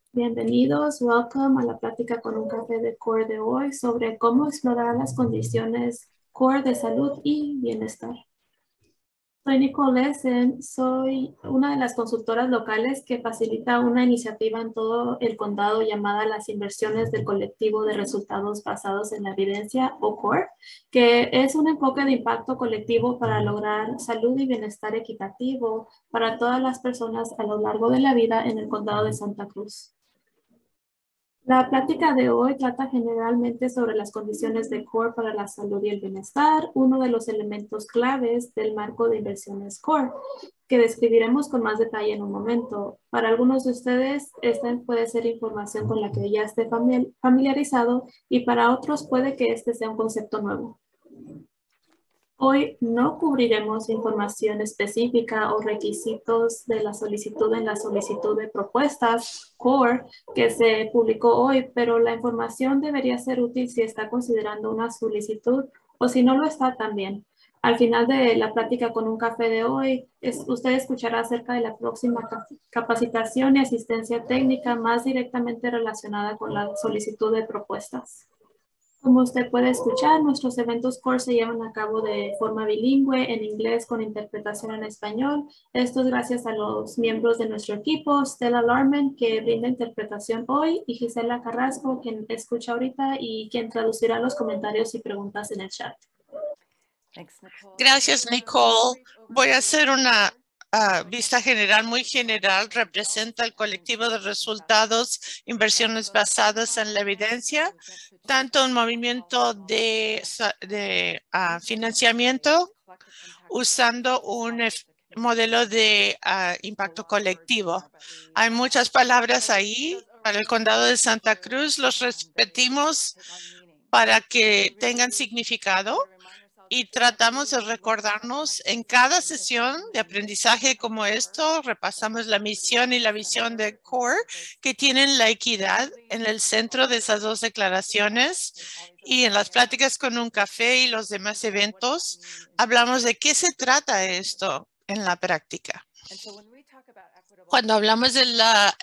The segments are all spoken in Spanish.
Bienvenidos, welcome a la plática con un café de CORE de hoy sobre cómo explorar las condiciones CORE de salud y bienestar. Soy Nicole Essen, soy una de las consultoras locales que facilita una iniciativa en todo el condado llamada las inversiones del colectivo de resultados basados en la evidencia o CORE, que es un enfoque de impacto colectivo para lograr salud y bienestar equitativo para todas las personas a lo largo de la vida en el condado de Santa Cruz. La plática de hoy trata generalmente sobre las condiciones de CORE para la salud y el bienestar, uno de los elementos claves del marco de inversiones CORE, que describiremos con más detalle en un momento. Para algunos de ustedes, esta puede ser información con la que ya esté familiarizado y para otros puede que este sea un concepto nuevo. Hoy no cubriremos información específica o requisitos de la solicitud en la solicitud de propuestas CORE que se publicó hoy, pero la información debería ser útil si está considerando una solicitud o si no lo está también. Al final de la plática con un café de hoy, usted escuchará acerca de la próxima capacitación y asistencia técnica más directamente relacionada con la solicitud de propuestas. Como usted puede escuchar, nuestros eventos CORE se llevan a cabo de forma bilingüe en inglés con interpretación en español. Esto es gracias a los miembros de nuestro equipo, Stella Larman, que brinda interpretación hoy, y Gisela Carrasco, quien escucha ahorita y quien traducirá los comentarios y preguntas en el chat. Gracias, Nicole. Voy a hacer una vista general, muy general. Representa el colectivo de resultados, inversiones basadas en la evidencia, tanto un movimiento de financiamiento usando un modelo de impacto colectivo. Hay muchas palabras ahí para el condado de Santa Cruz. Los repetimos para que tengan significado. Y tratamos de recordarnos en cada sesión de aprendizaje como esto, repasamos la misión y la visión de CORE, que tienen la equidad en el centro de esas dos declaraciones. Y en las pláticas con un café y los demás eventos, hablamos de qué se trata esto en la práctica. Cuando hablamos de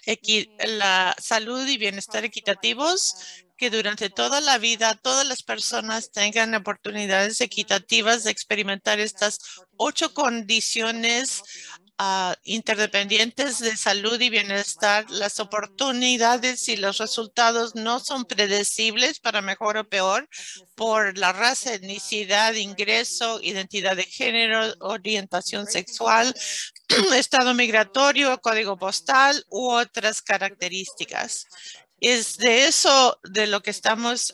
la salud y bienestar equitativos, que durante toda la vida todas las personas tengan oportunidades equitativas de experimentar estas 8 condiciones interdependientes de salud y bienestar. Las oportunidades y los resultados no son predecibles para mejor o peor por la raza, etnicidad, ingreso, identidad de género, orientación sexual, estado migratorio, código postal u otras características. Es de eso de lo que estamos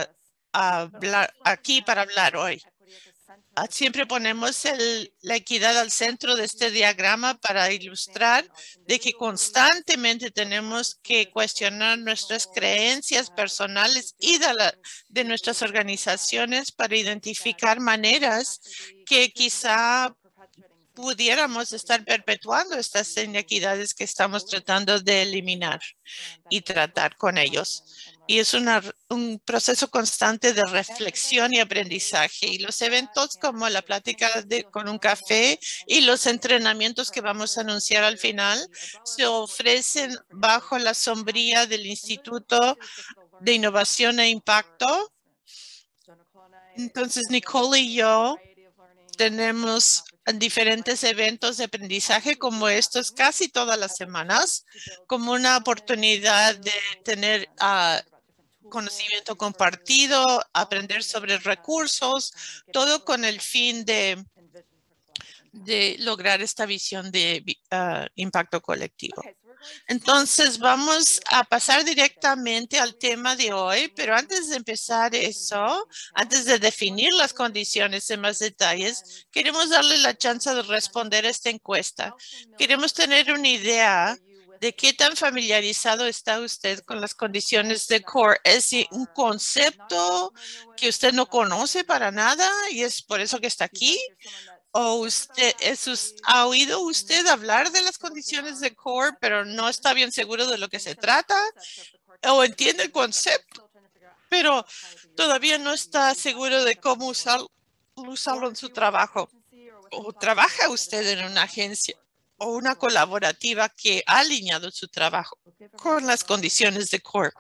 aquí para hablar hoy. Siempre ponemos la equidad al centro de este diagrama para ilustrar de que constantemente tenemos que cuestionar nuestras creencias personales y de nuestras organizaciones para identificar maneras que quizá pudiéramos estar perpetuando estas inequidades que estamos tratando de eliminar y tratar con ellos. Y es un proceso constante de reflexión y aprendizaje. Y los eventos como la plática con un café y los entrenamientos que vamos a anunciar al final se ofrecen bajo la sombría del Instituto de Innovación e Impacto. Entonces, Nicole y yo tenemos diferentes eventos de aprendizaje como estos casi todas las semanas, como una oportunidad de tener conocimiento compartido, aprender sobre recursos, todo con el fin de lograr esta visión de impacto colectivo. Entonces, vamos a pasar directamente al tema de hoy, pero antes de empezar eso, antes de definir las condiciones en más detalles, queremos darle la chance de responder a esta encuesta. Queremos tener una idea de qué tan familiarizado está usted con las condiciones de CORE. ¿Es un concepto que usted no conoce para nada y es por eso que está aquí? ¿O ha oído usted hablar de las condiciones de CORE, pero no está bien seguro de lo que se trata? ¿O entiende el concepto, pero todavía no está seguro de cómo usarlo en su trabajo? ¿O trabaja usted en una agencia o una colaborativa que ha alineado su trabajo con las condiciones de CORE.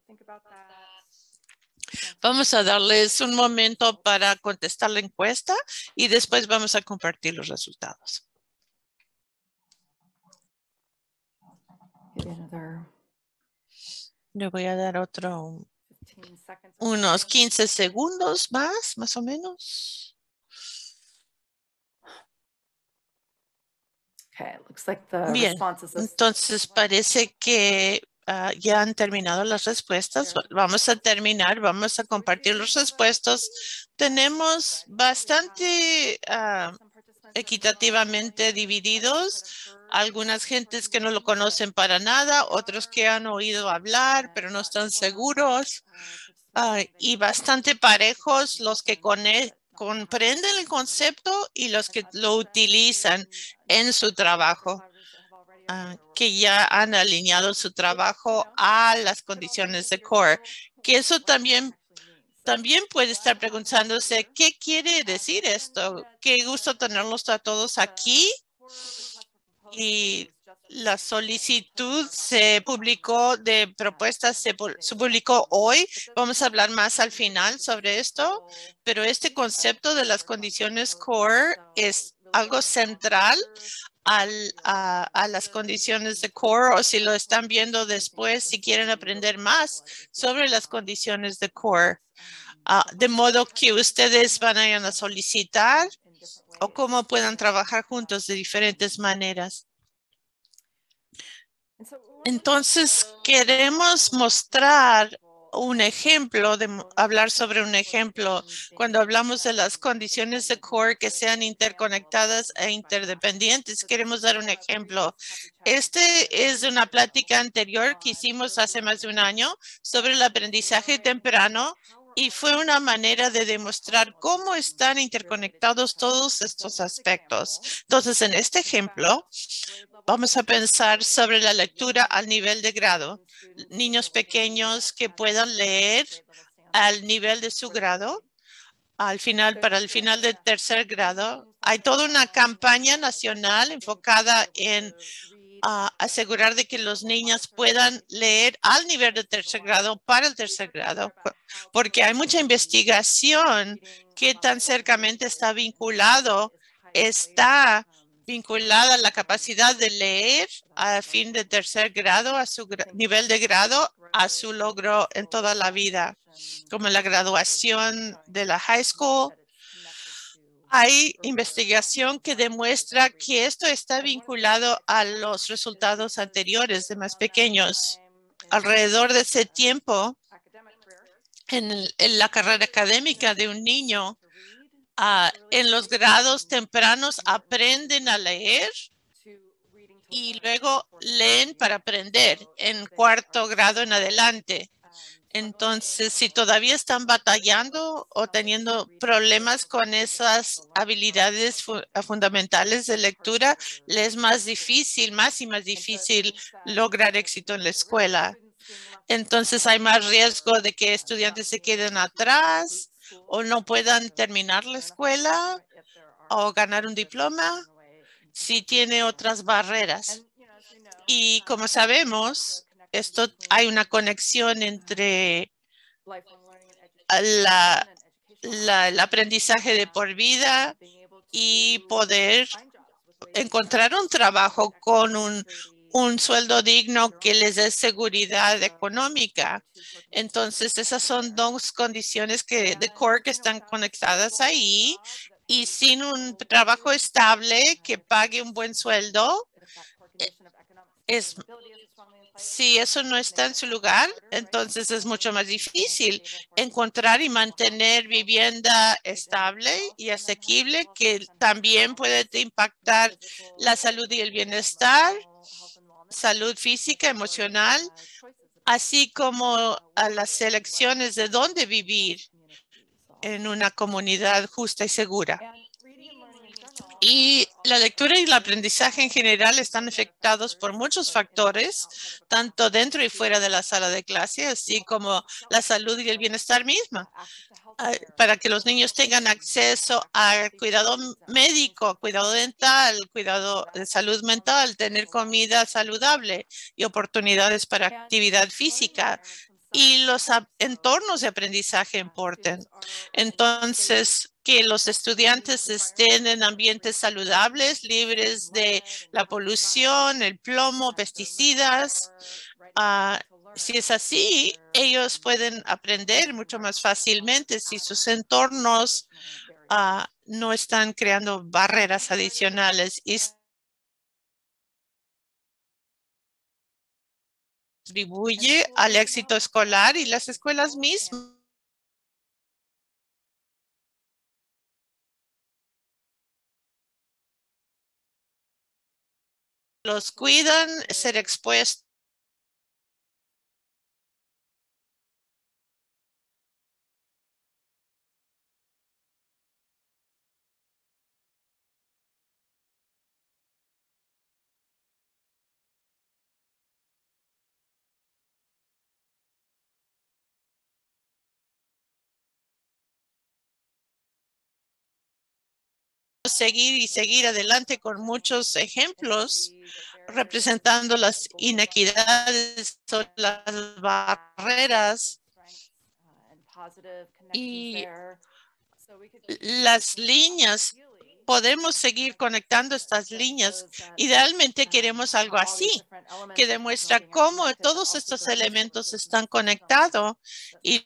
Vamos a darles un momento para contestar la encuesta y después vamos a compartir los resultados. Le voy a dar unos 15 segundos más o menos. Bien, entonces parece que ya han terminado las respuestas. Vamos a compartir las respuestas. Tenemos bastante equitativamente divididos. Algunas gentes que no lo conocen para nada, otros que han oído hablar, pero no están seguros. Y bastante parejos los que comprenden el concepto y los que lo utilizan en su trabajo. Que ya han alineado su trabajo a las condiciones de CORE. Que eso también puede estar preguntándose, ¿qué quiere decir esto? Qué gusto tenerlos a todos aquí. Y la solicitud se publicó de propuestas, se publicó hoy. Vamos a hablar más al final sobre esto, pero este concepto de las condiciones CORE es algo central a las condiciones de CORE, o si lo están viendo después, si quieren aprender más sobre las condiciones de CORE. De modo que ustedes van a ir a solicitar o cómo puedan trabajar juntos de diferentes maneras. Entonces, queremos mostrar un ejemplo, hablar sobre un ejemplo cuando hablamos de las condiciones de CORE que sean interconectadas e interdependientes. Queremos dar un ejemplo. Este es de una plática anterior que hicimos hace más de un año sobre el aprendizaje temprano y fue una manera de demostrar cómo están interconectados todos estos aspectos. Entonces, en este ejemplo, vamos a pensar sobre la lectura al nivel de grado. Niños pequeños que puedan leer al nivel de su grado. Para el final del tercer grado, hay toda una campaña nacional enfocada en asegurar de que los niños puedan leer al nivel de tercer grado para el tercer grado, porque hay mucha investigación que tan cercamente está vinculada a la capacidad de leer a fin de tercer grado, a su nivel de grado, a su logro en toda la vida, como la graduación de la high school. Hay investigación que demuestra que esto está vinculado a los resultados anteriores de más pequeños. Alrededor de ese tiempo, en la carrera académica de un niño, en los grados tempranos aprenden a leer y luego leen para aprender en cuarto grado en adelante. Entonces, si todavía están batallando o teniendo problemas con esas habilidades fundamentales de lectura, les es más y más difícil lograr éxito en la escuela. Entonces, hay más riesgo de que estudiantes se queden atrás o no puedan terminar la escuela o ganar un diploma si tiene otras barreras. Y como sabemos, hay una conexión entre el aprendizaje de por vida y poder encontrar un trabajo con un sueldo digno que les dé seguridad económica. Entonces, esas son dos condiciones de CORE que están conectadas ahí. Y sin un trabajo estable que pague un buen sueldo, si eso no está en su lugar, entonces es mucho más difícil encontrar y mantener vivienda estable y asequible, que también puede impactar la salud y el bienestar, salud física, emocional, así como a las elecciones de dónde vivir en una comunidad justa y segura. Y la lectura y el aprendizaje en general están afectados por muchos factores, tanto dentro y fuera de la sala de clase, así como la salud y el bienestar misma. Para que los niños tengan acceso a cuidado médico, cuidado dental, cuidado de salud mental, tener comida saludable y oportunidades para actividad física y los entornos de aprendizaje importen. Entonces, que los estudiantes estén en ambientes saludables, libres de la polución, el plomo, pesticidas. Si es así, ellos pueden aprender mucho más fácilmente si sus entornos no están creando barreras adicionales y contribuye al éxito escolar y las escuelas mismas los cuidan, ser expuestos. Seguir y seguir adelante con muchos ejemplos representando las inequidades o las barreras y las líneas. Podemos seguir conectando estas líneas. Idealmente queremos algo así, que demuestra cómo todos estos elementos están conectados y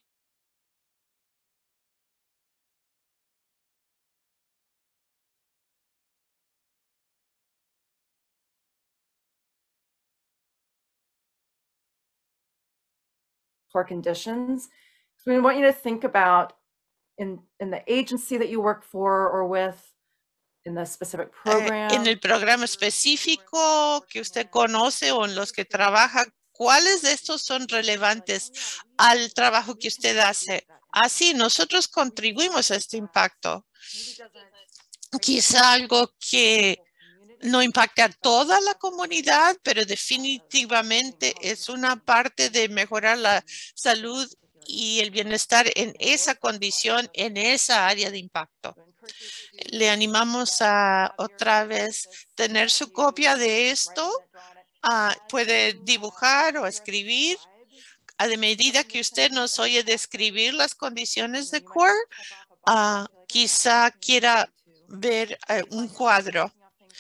for conditions. So we want you to think about in the agency that you work for or with, in the specific program. en el programa específico que usted conoce o en los que trabaja, ¿cuáles de estos son relevantes al trabajo que usted hace? Así, nosotros contribuimos a este impacto. Quizá algo que no impacte a toda la comunidad, pero definitivamente es una parte de mejorar la salud y el bienestar en esa condición, en esa área de impacto. Le animamos a otra vez tener su copia de esto. Puede dibujar o escribir. A de medida que usted nos oye describir las condiciones de CORE, quizá quiera ver un cuadro.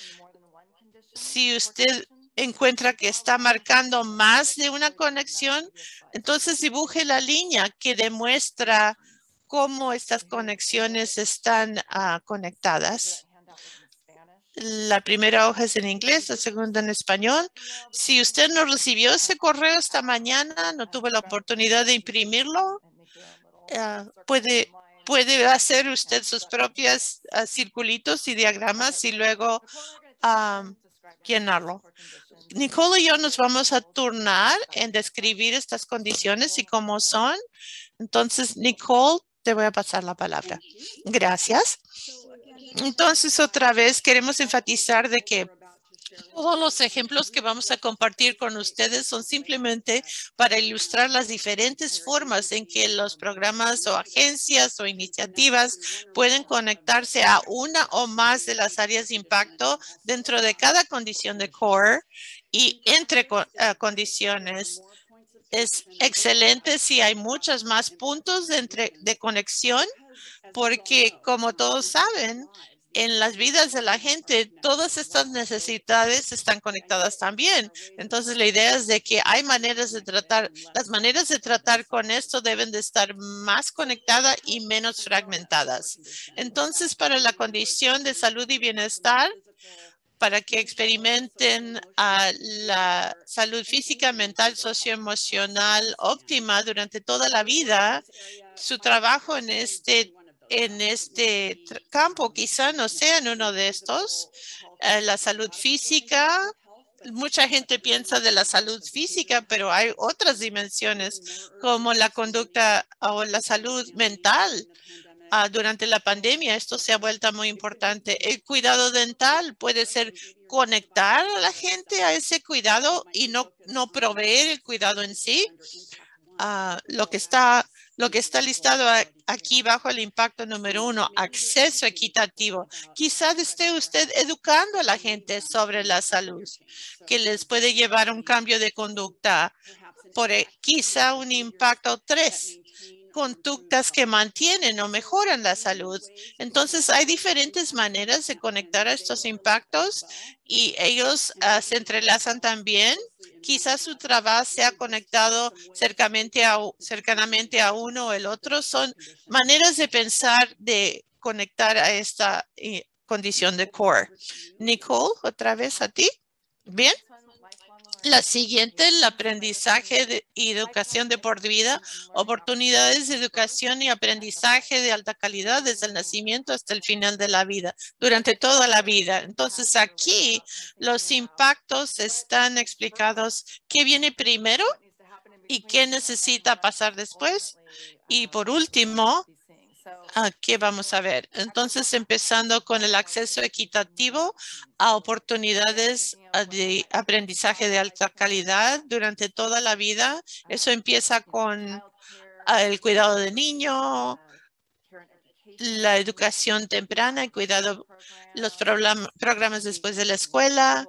Si usted encuentra que está marcando más de una conexión, entonces dibuje la línea que demuestra cómo estas conexiones están conectadas. La primera hoja es en inglés, la segunda en español. Si usted no recibió ese correo esta mañana, no tuvo la oportunidad de imprimirlo, puede hacer usted sus propias circulitos y diagramas y luego llenarlo. Nicole y yo nos vamos a turnar en describir estas condiciones y cómo son. Entonces, Nicole, te voy a pasar la palabra. Gracias. Entonces, otra vez queremos enfatizar de que todos los ejemplos que vamos a compartir con ustedes son simplemente para ilustrar las diferentes formas en que los programas o agencias o iniciativas pueden conectarse a una o más de las áreas de impacto dentro de cada condición de CORE y entre condiciones. Es excelente si hay muchos más puntos de conexión, porque como todos saben, en las vidas de la gente, todas estas necesidades están conectadas también. Entonces, la idea es de que hay maneras de tratar, las maneras de tratar con esto deben de estar más conectadas y menos fragmentadas. Entonces, para la condición de salud y bienestar, para que experimenten la salud física, mental, socioemocional óptima durante toda la vida, su trabajo en este campo quizá no sea en uno de estos. La salud física, mucha gente piensa de la salud física, pero hay otras dimensiones como la conducta o la salud mental. durante la pandemia esto se ha vuelto muy importante. El cuidado dental puede ser conectar a la gente a ese cuidado y no proveer el cuidado en sí. Lo que está listado aquí bajo el impacto número 1, acceso equitativo. Quizás esté usted educando a la gente sobre la salud, que les puede llevar a un cambio de conducta. Quizá un impacto 3, conductas que mantienen o mejoran la salud. Entonces, hay diferentes maneras de conectar a estos impactos y ellos se entrelazan también. Quizás su trabajo sea conectado cercanamente a uno o el otro. Son maneras de pensar de conectar a esta condición de core. Nicole, otra vez a ti. Bien. La siguiente, el aprendizaje y educación de por vida, oportunidades de educación y aprendizaje de alta calidad desde el nacimiento hasta el final de la vida, durante toda la vida. Entonces, aquí los impactos están explicados qué viene primero y qué necesita pasar después. Y por último, ¿qué vamos a ver? Entonces, empezando con el acceso equitativo a oportunidades de aprendizaje de alta calidad durante toda la vida. Eso empieza con el cuidado del niño, la educación temprana, el cuidado, los programas después de la escuela,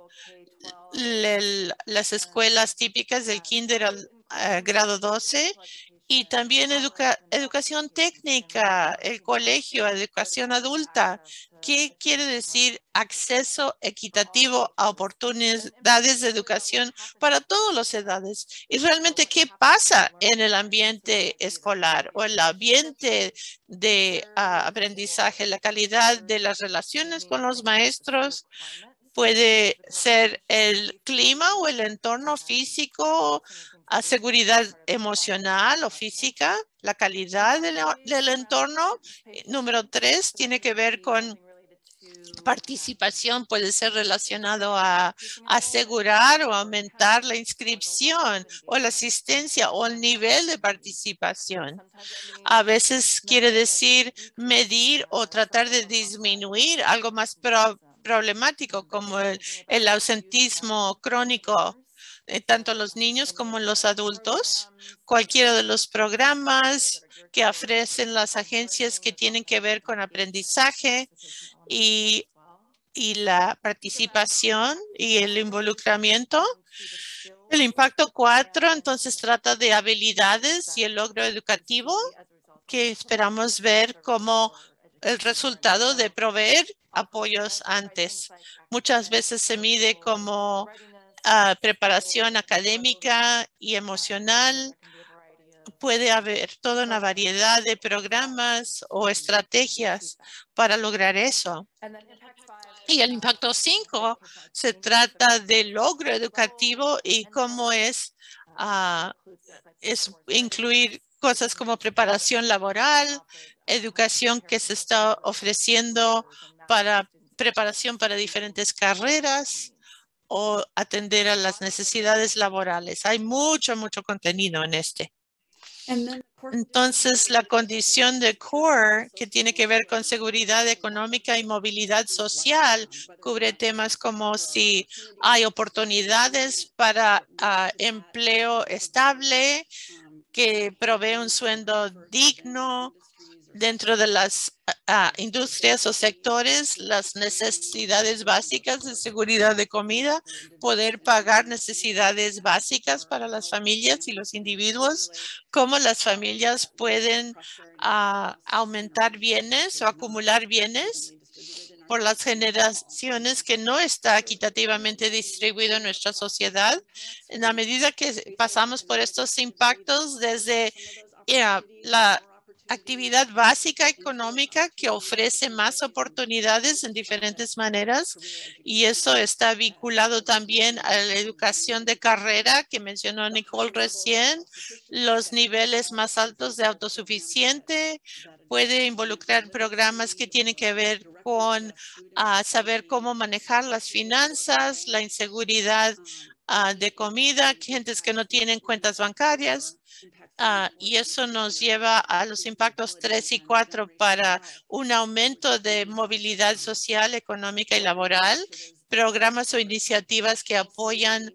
las escuelas típicas del kinder al grado 12 y también educación técnica, el colegio, educación adulta. ¿Qué quiere decir acceso equitativo a oportunidades de educación para todas las edades? Y realmente, ¿qué pasa en el ambiente escolar o el ambiente de aprendizaje? La calidad de las relaciones con los maestros, puede ser el clima o el entorno físico, seguridad emocional o física, la calidad del entorno. Número 3 tiene que ver con participación, puede ser relacionado a asegurar o aumentar la inscripción o la asistencia o el nivel de participación. A veces quiere decir medir o tratar de disminuir algo más problemático como el ausentismo crónico, tanto en los niños como en los adultos. Cualquiera de los programas que ofrecen las agencias que tienen que ver con aprendizaje y la participación y el involucramiento. El impacto 4, entonces, trata de habilidades y el logro educativo que esperamos ver como el resultado de proveer apoyos antes. Muchas veces se mide como preparación académica y emocional. Puede haber toda una variedad de programas o estrategias para lograr eso. Y el impacto 5 se trata del logro educativo y cómo es incluir cosas como preparación laboral, educación que se está ofreciendo para preparación para diferentes carreras o atender a las necesidades laborales. Hay mucho contenido en este. Entonces, la condición de core, que tiene que ver con seguridad económica y movilidad social, cubre temas como si hay oportunidades para empleo estable, que provee un sueldo digno dentro de las industrias o sectores, las necesidades básicas de seguridad de comida, poder pagar necesidades básicas para las familias y los individuos, cómo las familias pueden aumentar bienes o acumular bienes por las generaciones que no está equitativamente distribuido en nuestra sociedad. En la medida que pasamos por estos impactos desde la actividad básica económica que ofrece más oportunidades en diferentes maneras, y eso está vinculado también a la educación de carrera que mencionó Nicole recién, los niveles más altos de autosuficiente, puede involucrar programas que tienen que ver con saber cómo manejar las finanzas, la inseguridad de comida, gentes que no tienen cuentas bancarias. Y eso nos lleva a los impactos 3 y 4 para un aumento de movilidad social, económica y laboral, programas o iniciativas que apoyan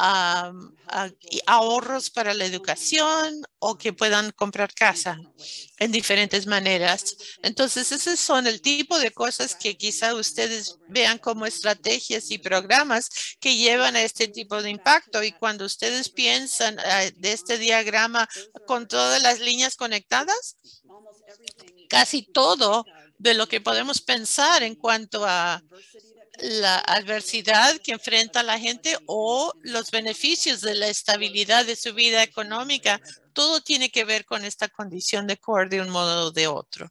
ahorros para la educación o que puedan comprar casa en diferentes maneras. Entonces, esos son el tipo de cosas que quizá ustedes vean como estrategias y programas que llevan a este tipo de impacto. Y cuando ustedes piensan de este diagrama con todas las líneas conectadas, casi todo de lo que podemos pensar en cuanto a la adversidad que enfrenta la gente o los beneficios de la estabilidad de su vida económica, todo tiene que ver con esta condición de core de un modo o de otro.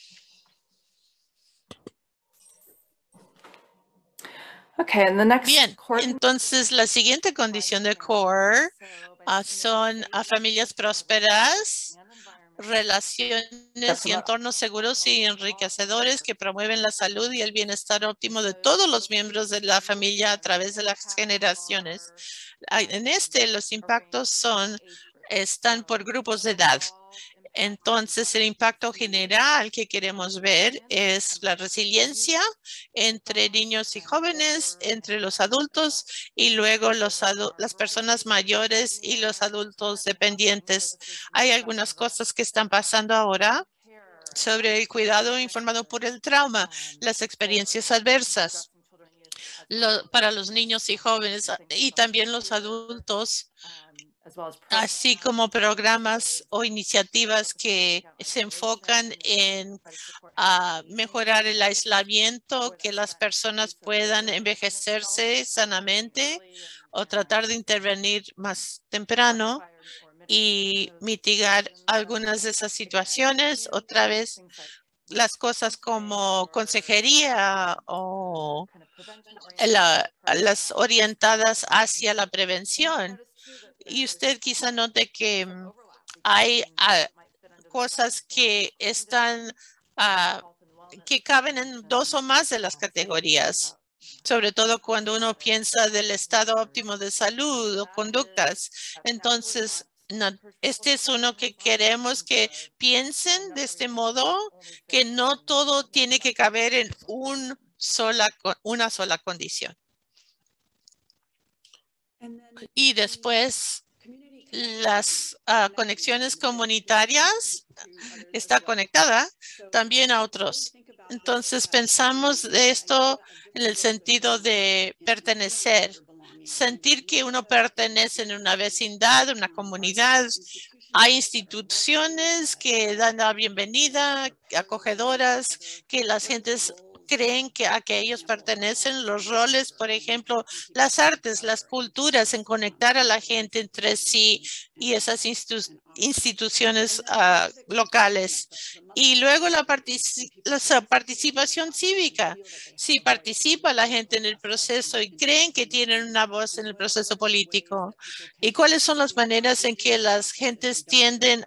Okay, and the next Bien, core entonces la siguiente condición de core son familias prósperas, relaciones y entornos seguros y enriquecedores que promueven la salud y el bienestar óptimo de todos los miembros de la familia a través de las generaciones. En los impactos están por grupos de edad. Entonces, el impacto general que queremos ver es la resiliencia entre niños y jóvenes, entre los adultos y luego las personas mayores y los adultos dependientes. Hay algunas cosas que están pasando ahora sobre el cuidado informado por el trauma, las experiencias adversas para los niños y jóvenes y también los adultos, así como programas o iniciativas que se enfocan en mejorar el aislamiento, que las personas puedan envejecerse sanamente o tratar de intervenir más temprano y mitigar algunas de esas situaciones. Otra vez, las cosas como consejería o las orientadas hacia la prevención. Y usted quizá note que hay cosas que están, que caben en 2 o más de las categorías, sobre todo cuando uno piensa del estado óptimo de salud o conductas. Entonces, este es uno que queremos que piensen de este modo, que no todo tiene que caber en una sola condición. Y después, las conexiones comunitarias está conectada también a otros. Entonces, pensamos de esto en el sentido de pertenecer, sentir que uno pertenece en una vecindad, una comunidad. Hay instituciones que dan la bienvenida, acogedoras, que las gentes creen que a que ellos pertenecen, los roles, por ejemplo, las artes, las culturas, en conectar a la gente entre sí y esas instituciones locales. Y luego la participación cívica. Si participa la gente en el proceso y creen que tienen una voz en el proceso político. ¿Y cuáles son las maneras en que las gentes tienden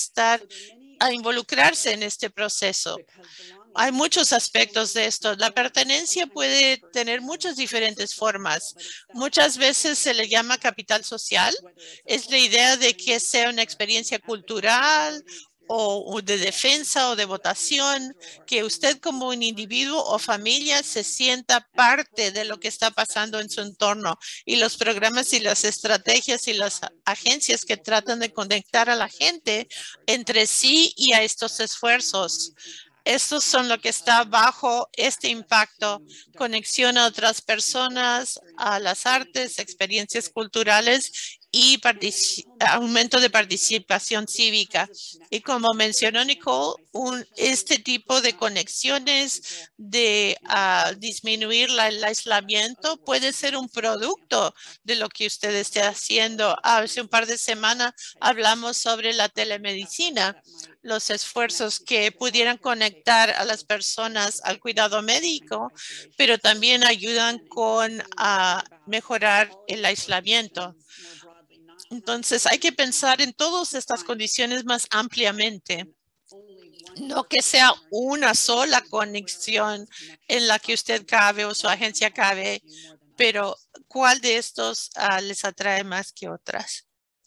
a involucrarse en este proceso? Hay muchos aspectos de esto. La pertenencia puede tener muchas diferentes formas. Muchas veces se le llama capital social. Es la idea de que sea una experiencia cultural o de defensa o de votación, que usted como un individuo o familia se sienta parte de lo que está pasando en su entorno, y los programas y las estrategias y las agencias que tratan de conectar a la gente entre sí y a estos esfuerzos. Estos son lo que está bajo este impacto: conexión a otras personas, a las artes, experiencias culturales y aumento de participación cívica. Y como mencionó Nicole, este tipo de conexiones de disminuir el aislamiento puede ser un producto de lo que usted esté haciendo. Hace un par de semanas hablamos sobre la telemedicina, los esfuerzos que pudieran conectar a las personas al cuidado médico, pero también ayudan con mejorar el aislamiento. Entonces, hay que pensar en todas estas condiciones más ampliamente. No que sea una sola conexión en la que usted cabe o su agencia cabe, pero ¿cuál de estos les atrae más que otras?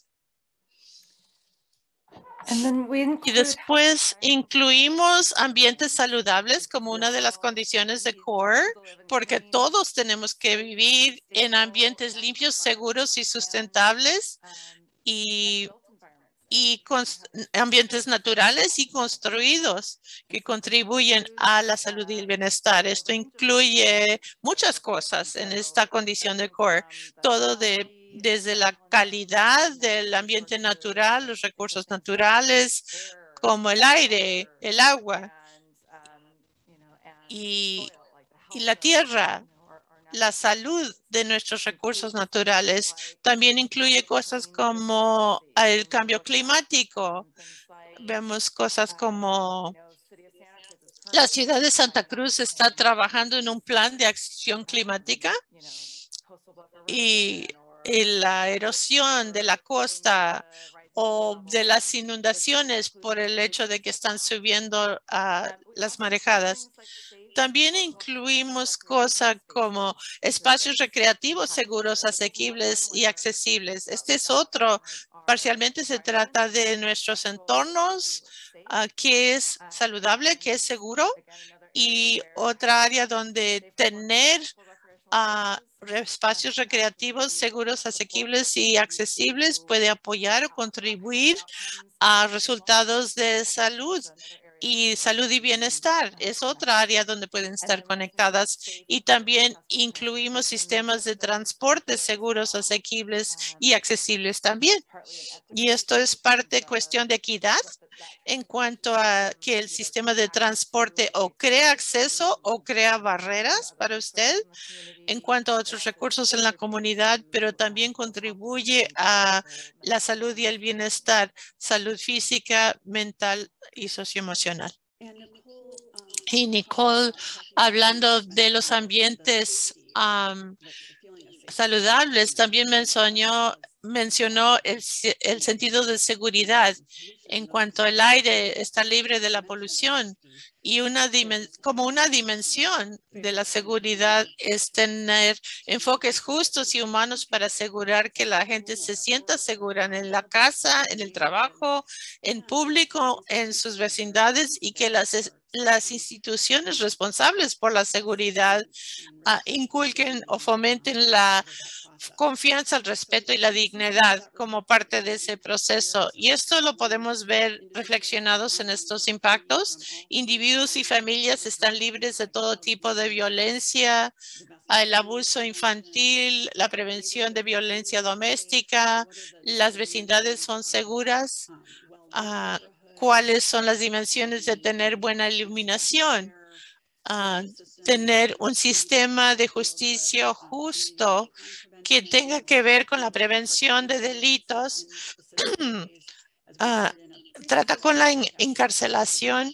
Y después incluimos ambientes saludables como una de las condiciones de CORE, porque todos tenemos que vivir en ambientes limpios, seguros y sustentables y ambientes naturales y construidos que contribuyen a la salud y el bienestar. Esto incluye muchas cosas en esta condición de CORE, todo desde la calidad del ambiente natural, los recursos naturales, como el aire, el agua y la tierra. La salud de nuestros recursos naturales también incluye cosas como el cambio climático. Vemos cosas como la ciudad de Santa Cruz está trabajando en un plan de acción climática y la erosión de la costa o de las inundaciones por el hecho de que están subiendo las marejadas. También incluimos cosas como espacios recreativos seguros, asequibles y accesibles. Este es otro. Parcialmente se trata de nuestros entornos, que es saludable, que es seguro, y otra área donde tener espacios recreativos seguros, asequibles y accesibles puede apoyar o contribuir a resultados de salud y bienestar. Es otra área donde pueden estar conectadas y también incluimos sistemas de transporte seguros, asequibles y accesibles también. Y esto es cuestión de equidad en cuanto a que el sistema de transporte o crea acceso o crea barreras para usted en cuanto a otros recursos en la comunidad, pero también contribuye a la salud y el bienestar, salud física, mental y socioemocional. Y Nicole, hablando de los ambientes saludables, también mencionó el sentido de seguridad en cuanto el aire está libre de la polución y como una dimensión de la seguridad es tener enfoques justos y humanos para asegurar que la gente se sienta segura en la casa, en el trabajo, en público, en sus vecindades y que las instituciones responsables por la seguridad inculquen o fomenten la confianza, el respeto y la dignidad como parte de ese proceso. Y esto lo podemos ver reflexionados en estos impactos. Individuos y familias están libres de todo tipo de violencia, el abuso infantil, la prevención de violencia doméstica, las vecindades son seguras. ¿Cuáles son las dimensiones de tener buena iluminación? Tener un sistema de justicia justo que tenga que ver con la prevención de delitos, trata con la encarcelación,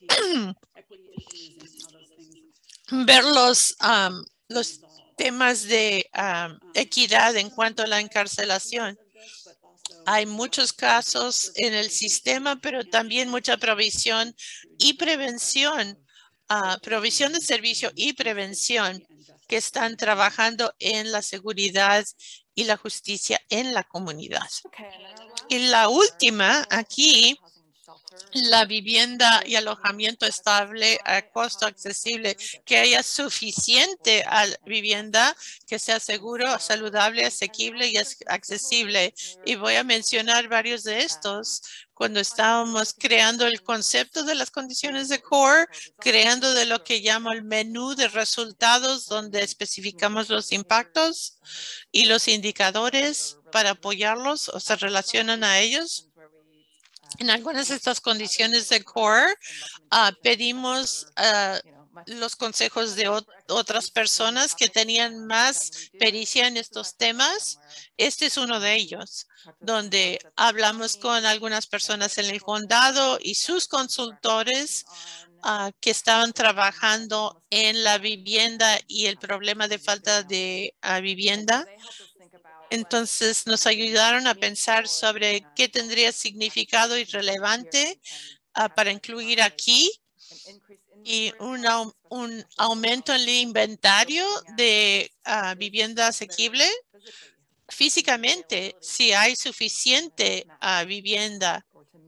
ver los temas de equidad en cuanto a la encarcelación. Hay muchos casos en el sistema, pero también mucha provisión y prevención, provisión de servicio y prevención que están trabajando en la seguridad y la justicia en la comunidad. Y la última aquí, la vivienda y alojamiento estable a costo accesible, que haya suficiente vivienda que sea seguro, saludable, asequible y accesible. Y voy a mencionar varios de estos. Cuando estábamos creando el concepto de las condiciones de CORE, creando de lo que llamo el menú de resultados, donde especificamos los impactos y los indicadores para apoyarlos o se relacionan a ellos. En algunas de estas condiciones de CORE, pedimos los consejos de otras personas que tenían más pericia en estos temas. Este es uno de ellos, donde hablamos con algunas personas en el condado y sus consultores que estaban trabajando en la vivienda y el problema de falta de vivienda. Entonces nos ayudaron a pensar sobre qué tendría significado y relevante para incluir aquí y un aumento en el inventario de vivienda asequible. Físicamente, si hay suficiente vivienda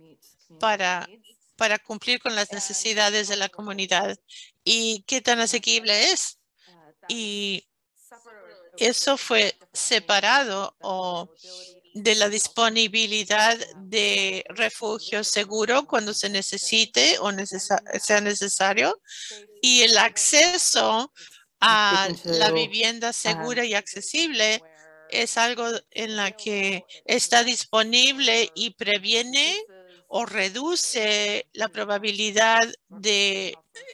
para cumplir con las necesidades de la comunidad y qué tan asequible es. Y eso fue separado de la disponibilidad de refugio seguro cuando se necesite o sea necesario, y el acceso a la vivienda segura y accesible es algo en la que está disponible y previene o reduce la probabilidad de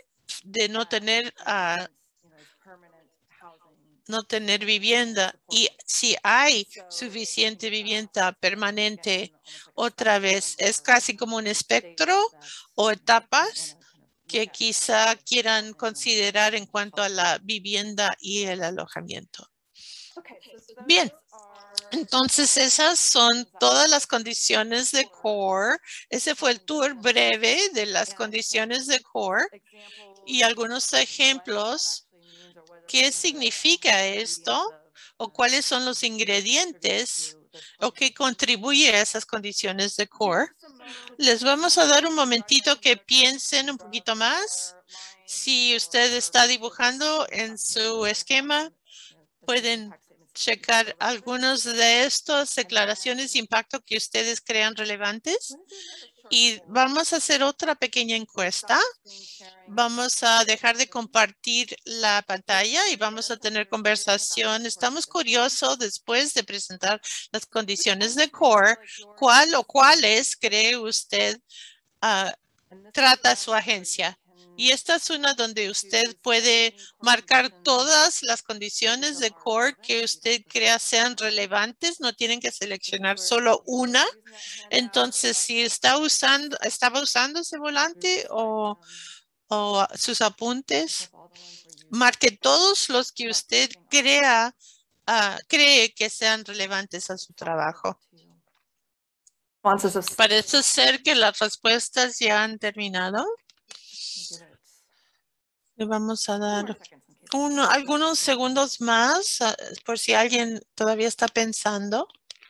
no tener vivienda. Y si hay suficiente vivienda permanente, otra vez es casi como un espectro o etapas que quizá quieran considerar en cuanto a la vivienda y el alojamiento. Bien, entonces esas son todas las condiciones de CORE. Ese fue el tour breve de las condiciones de CORE y algunos ejemplos. ¿Qué significa esto? ¿O cuáles son los ingredientes o qué contribuye a esas condiciones de CORE? Les vamos a dar un momentito que piensen un poquito más. Si usted está dibujando en su esquema, pueden checar algunos de estas declaraciones de impacto que ustedes crean relevantes. Y vamos a hacer otra pequeña encuesta. Vamos a dejar de compartir la pantalla y vamos a tener conversación. Estamos curiosos después de presentar las condiciones de CORE, ¿cuál o cuáles cree usted trata su agencia? Y esta es una donde usted puede marcar todas las condiciones de CORE que usted crea sean relevantes. No tienen que seleccionar solo una. Entonces, si estaba usando ese volante o sus apuntes, marque todos los que usted cree que sean relevantes a su trabajo. Parece ser que las respuestas ya han terminado. Le vamos a dar algunos segundos más por si alguien todavía está pensando.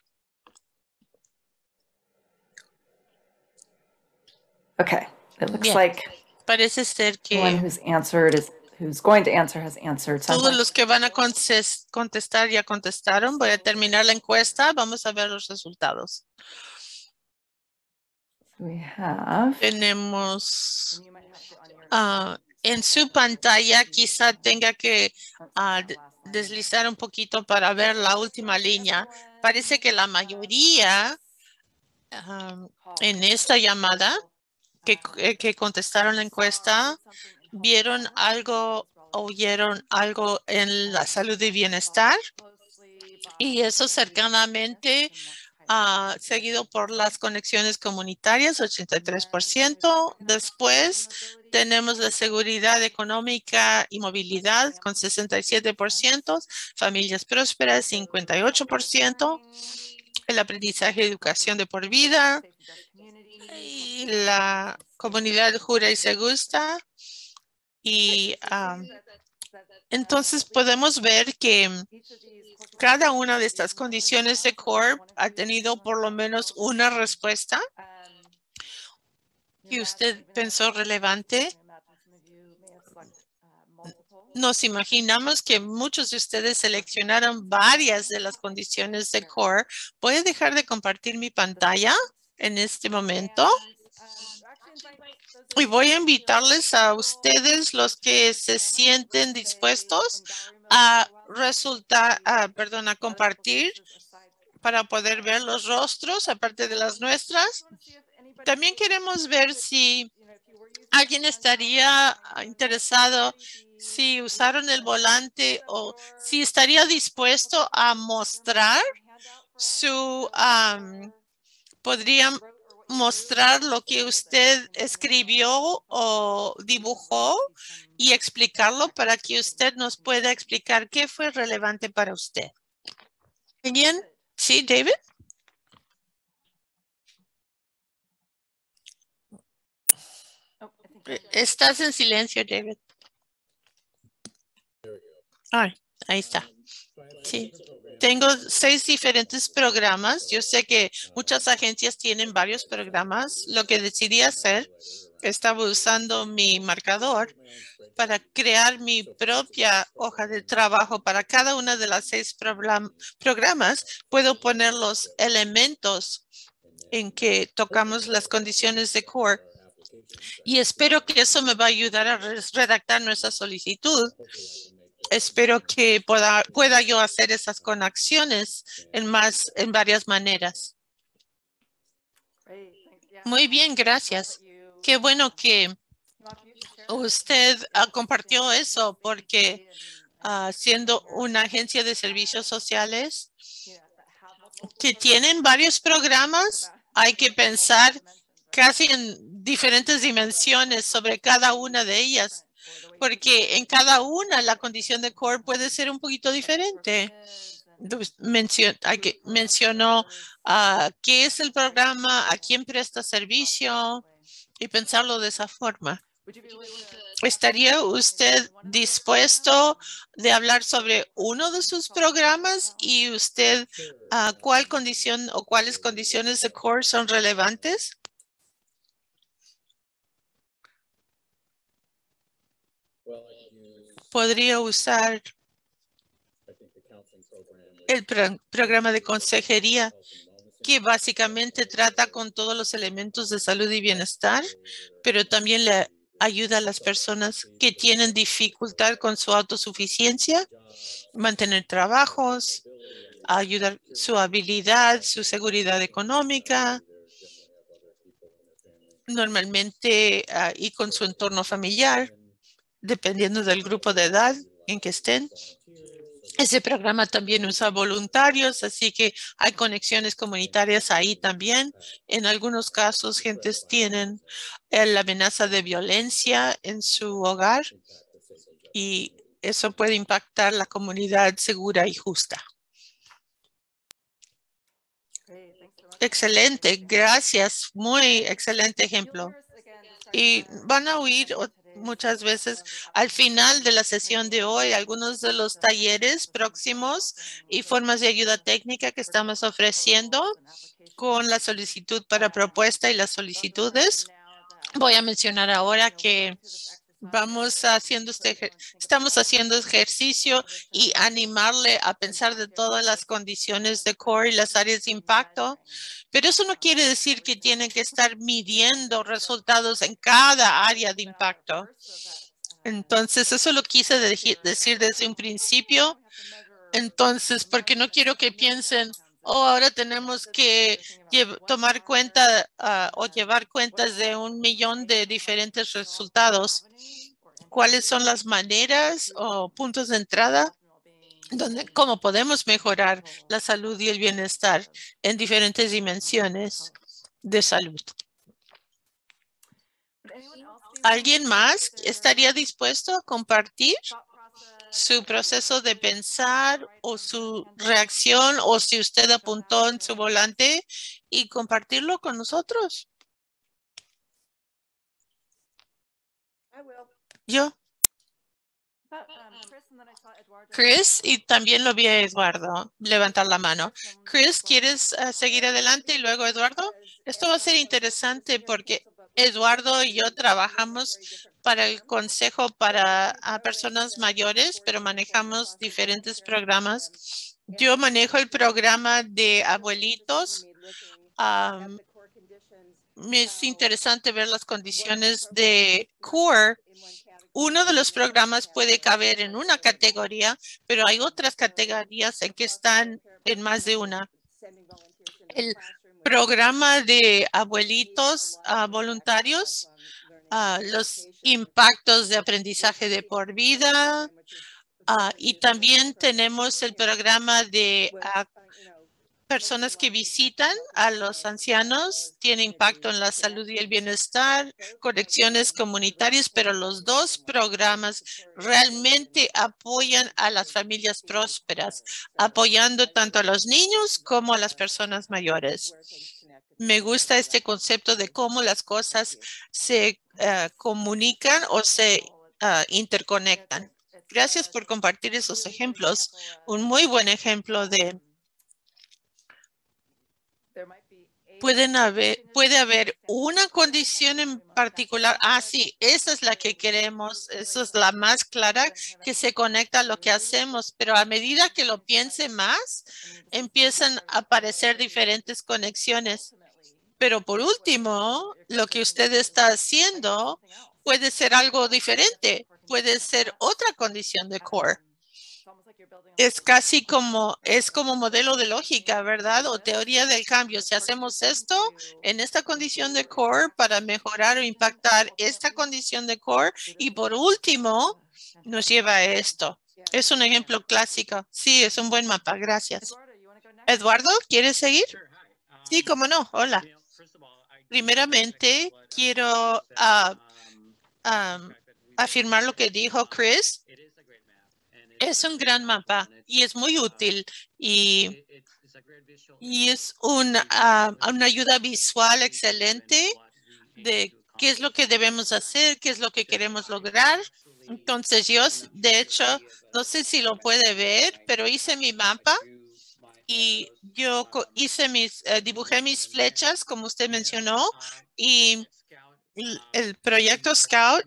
Okay, it looks Bien. like Parece ser que one who's going to answer has answered. todos los que van a contestar ya contestaron. Voy a terminar la encuesta. Vamos a ver los resultados. Tenemos en su pantalla, quizá tenga que deslizar un poquito para ver la última línea. Parece que la mayoría en esta llamada que contestaron la encuesta vieron algo o oyeron algo en la salud y bienestar, y eso cercanamente seguido por las conexiones comunitarias, 83%. Después tenemos la seguridad económica y movilidad con 67%, familias prósperas 58%, el aprendizaje y educación de por vida y la comunidad jura y se gusta. Y entonces podemos ver que cada una de estas condiciones de CORE ha tenido por lo menos una respuesta que usted pensó relevante. Nos imaginamos que muchos de ustedes seleccionaron varias de las condiciones de CORE. Voy a dejar de compartir mi pantalla en este momento. Y voy a invitarles a ustedes, los que se sienten dispuestos a compartir para poder ver los rostros, aparte de las nuestras. También queremos ver si alguien estaría interesado, si usaron el volante o si estaría dispuesto a mostrar podrían mostrar lo que usted escribió o dibujó y explicarlo para que usted nos pueda explicar qué fue relevante para usted. ¿Alguien? Sí, David. Estás en silencio, David. Ay, ahí está. Sí. Tengo 6 diferentes programas. Yo sé que muchas agencias tienen varios programas. Lo que decidí hacer, estaba usando mi marcador para crear mi propia hoja de trabajo para cada una de las 6 programas. Puedo poner los elementos en que tocamos las condiciones de core. Y espero que eso me va a ayudar a redactar nuestra solicitud. Espero que pueda yo hacer esas conexiones en varias maneras. Muy bien, gracias. Qué bueno que usted compartió eso, porque siendo una agencia de servicios sociales que tienen varios programas, hay que pensar casi en diferentes dimensiones sobre cada una de ellas, porque en cada una la condición de core puede ser un poquito diferente. Mencionó qué es el programa, a quién presta servicio y pensarlo de esa forma. ¿Estaría usted dispuesto de hablar sobre uno de sus programas y usted cuál condición o cuáles condiciones de core son relevantes? Podría usar el programa de consejería, que básicamente trata con todos los elementos de salud y bienestar, pero también le ayuda a las personas que tienen dificultad con su autosuficiencia, mantener trabajos, ayudar su habilidad, su seguridad económica, normalmente y con su entorno familiar, dependiendo del grupo de edad en que estén. Ese programa también usa voluntarios, así que hay conexiones comunitarias ahí también. En algunos casos, gentes tienen la amenaza de violencia en su hogar y eso puede impactar la comunidad segura y justa. Excelente, gracias. Muy excelente ejemplo. Y van a oír muchas veces al final de la sesión de hoy algunos de los talleres próximos y formas de ayuda técnica que estamos ofreciendo con la solicitud para propuesta y las solicitudes. Voy a mencionar ahora que estamos haciendo ejercicio y animarle a pensar de todas las condiciones de core y las áreas de impacto, pero eso no quiere decir que tienen que estar midiendo resultados en cada área de impacto. Entonces, eso lo quise decir desde un principio. Entonces, porque no quiero que piensen, ahora tenemos que tomar cuenta o llevar cuentas de 1 millón de diferentes resultados. ¿Cuáles son las maneras o puntos de entrada cómo podemos mejorar la salud y el bienestar en diferentes dimensiones de salud? ¿Alguien más estaría dispuesto a compartir su proceso de pensar o su reacción, o si usted apuntó en su volante, y compartirlo con nosotros? Yo. Chris, y también lo vi a Eduardo levantar la mano. Chris, ¿quieres seguir adelante y luego Eduardo? Esto va a ser interesante porque Eduardo y yo trabajamos para el Consejo para personas mayores, pero manejamos diferentes programas. Yo manejo el programa de abuelitos. Me es interesante ver las condiciones de core. Uno de los programas puede caber en una categoría, pero hay otras categorías en que están en más de una. El programa de abuelitos voluntarios, los impactos de aprendizaje de por vida, y también tenemos el programa de personas que visitan a los ancianos, tiene impacto en la salud y el bienestar, conexiones comunitarias, pero los dos programas realmente apoyan a las familias prósperas, apoyando tanto a los niños como a las personas mayores. Me gusta este concepto de cómo las cosas se comunican o se interconectan. Gracias por compartir esos ejemplos. Un muy buen ejemplo de puede haber una condición en particular. Ah, sí, esa es la que queremos. Esa es la más clara que se conecta a lo que hacemos. Pero a medida que lo piense más, empiezan a aparecer diferentes conexiones. Pero por último, lo que usted está haciendo puede ser algo diferente. Puede ser otra condición de core. Es casi como modelo de lógica, ¿verdad? O teoría del cambio. Si hacemos esto en esta condición de core para mejorar o impactar esta condición de core y por último nos lleva a esto. Es un ejemplo clásico. Sí, es un buen mapa. Gracias. Eduardo, ¿quieres seguir? Sí, cómo no. Hola. Primeramente, quiero afirmar lo que dijo Chris. Es un gran mapa y es muy útil y es una ayuda visual excelente de qué es lo que debemos hacer, qué es lo que queremos lograr. Entonces yo, de hecho, no sé si lo puede ver, pero hice mi mapa y yo dibujé mis flechas, como usted mencionó, y el proyecto Scout,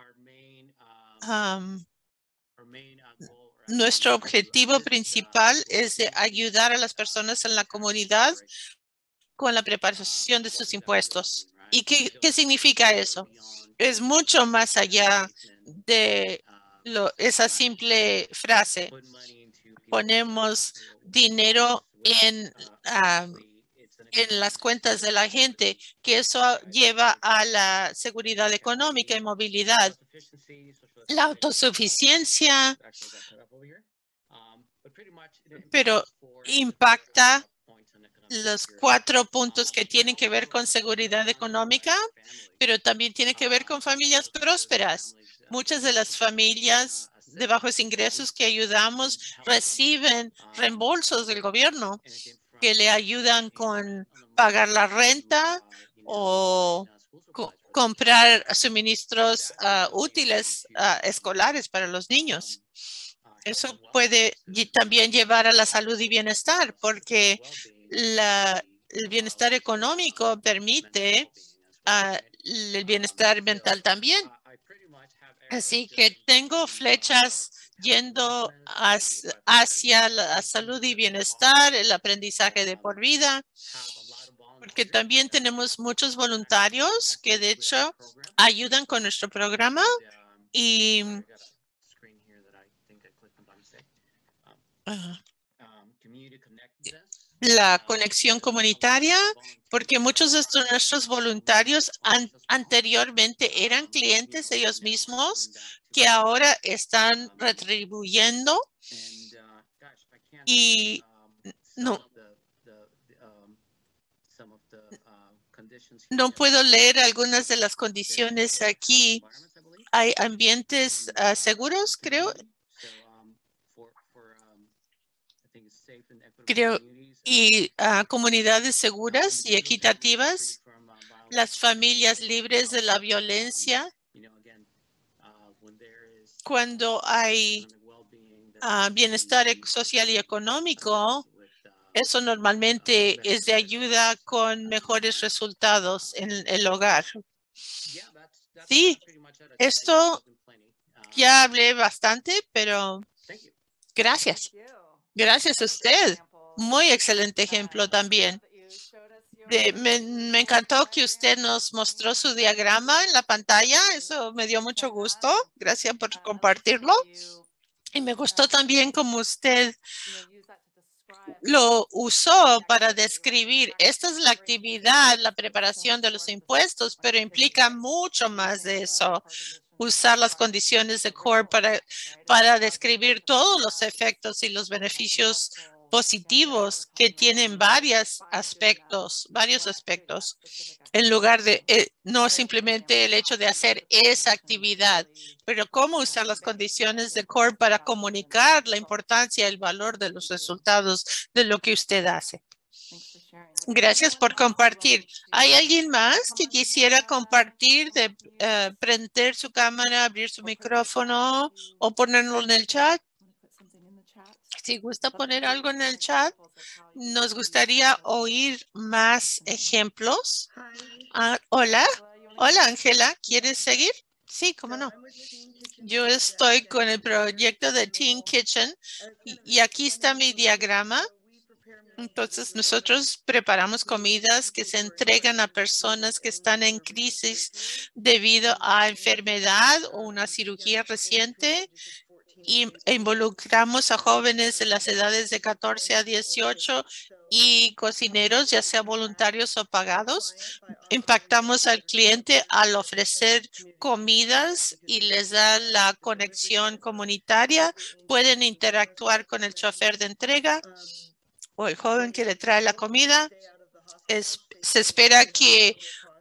nuestro objetivo principal es de ayudar a las personas en la comunidad con la preparación de sus impuestos. ¿Y qué significa eso? Es mucho más allá de esa simple frase. Ponemos dinero en las cuentas de la gente, que eso lleva a la seguridad económica y movilidad, la autosuficiencia, pero impacta los 4 puntos que tienen que ver con seguridad económica, pero también tiene que ver con familias prósperas. Muchas de las familias de bajos ingresos que ayudamos reciben reembolsos del gobierno que le ayudan con pagar la renta o comprar suministros útiles escolares para los niños. Eso puede también llevar a la salud y bienestar, porque el bienestar económico permite el bienestar mental también. Así que tengo flechas yendo hacia la salud y bienestar, el aprendizaje de por vida, porque también tenemos muchos voluntarios que de hecho ayudan con nuestro programa y la conexión comunitaria, porque muchos de nuestros voluntarios anteriormente eran clientes ellos mismos que ahora están retribuyendo y no puedo leer algunas de las condiciones aquí. Hay ambientes seguros, creo, y comunidades seguras y equitativas, las familias libres de la violencia. Cuando hay bienestar social y económico, eso normalmente es de ayuda con mejores resultados en el hogar. Sí, esto ya hablé bastante, pero gracias. Gracias a usted. Muy excelente ejemplo también. Me encantó que usted nos mostró su diagrama en la pantalla. Eso me dio mucho gusto. Gracias por compartirlo. Y me gustó también como usted lo usó para describir. Esta es la actividad, la preparación de los impuestos, pero implica mucho más de eso. Usar las condiciones de core para describir todos los efectos y los beneficios positivos que tienen varios aspectos, en lugar de no simplemente el hecho de hacer esa actividad, pero cómo usar las condiciones de core para comunicar la importancia y el valor de los resultados de lo que usted hace. Gracias por compartir. ¿Hay alguien más que quisiera compartir, de prender su cámara, abrir su micrófono o ponerlo en el chat? Si gusta poner algo en el chat, nos gustaría oír más ejemplos. Hola. Hola, Ángela. ¿Quieres seguir? Sí, cómo no. Yo estoy con el proyecto de Teen Kitchen y aquí está mi diagrama. Entonces, nosotros preparamos comidas que se entregan a personas que están en crisis debido a enfermedad o una cirugía reciente. Y involucramos a jóvenes de las edades de 14 a 18 y cocineros, ya sea voluntarios o pagados. Impactamos al cliente al ofrecer comidas y les da la conexión comunitaria. Pueden interactuar con el chofer de entrega o el joven que le trae la comida. Se espera que